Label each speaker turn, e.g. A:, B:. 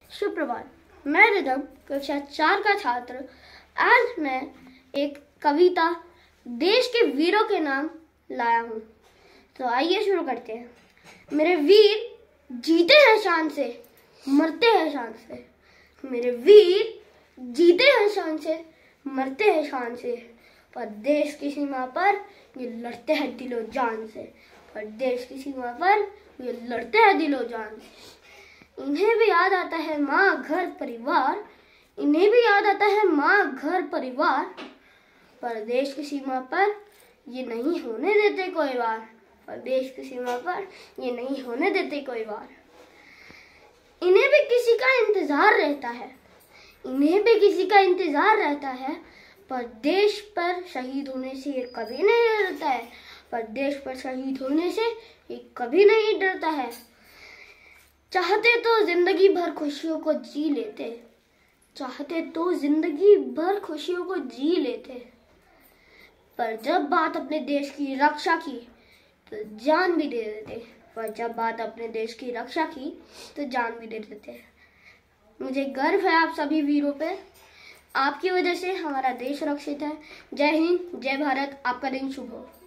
A: सुप्रभात। मैं रिदम कक्षा 4 का छात्र। आज मैं एक कविता देश के वीरों के नाम लाया हूँ। तो आइए शुरू करते हैं। मेरे वीर जीते हैं शान से, मरते हैं शान से। मेरे वीर जीते हैं शान से, मरते हैं शान से। पर देश की सीमा पर ये लड़ते हैं दिलो जान से। पर देश की सीमा पर ये लड़ते हैं दिलो जान से। इन्हें भी याद आता है माँ, घर, परिवार। इन्हें भी याद आता है माँ, घर, परिवार। पर देश की सीमा पर ये नहीं होने देते कोई बार। पर देश की सीमा पर ये नहीं होने देते कोई बार। इन्हें भी किसी का इंतजार रहता है, इन्हें भी किसी का इंतजार रहता है। पर देश पर शहीद होने से ये कभी नहीं डरता है। पर देश पर शहीद होने से ये कभी नहीं डरता है। चाहते तो जिंदगी भर खुशियों को जी लेते, चाहते तो जिंदगी भर खुशियों को जी लेते। पर जब बात अपने देश की रक्षा की तो जान भी दे देते। पर जब बात अपने देश की रक्षा की तो जान भी दे देते। मुझे गर्व है आप सभी वीरों पे। आपकी वजह से हमारा देश सुरक्षित है। जय हिंद, जय भारत। आपका दिन शुभ हो।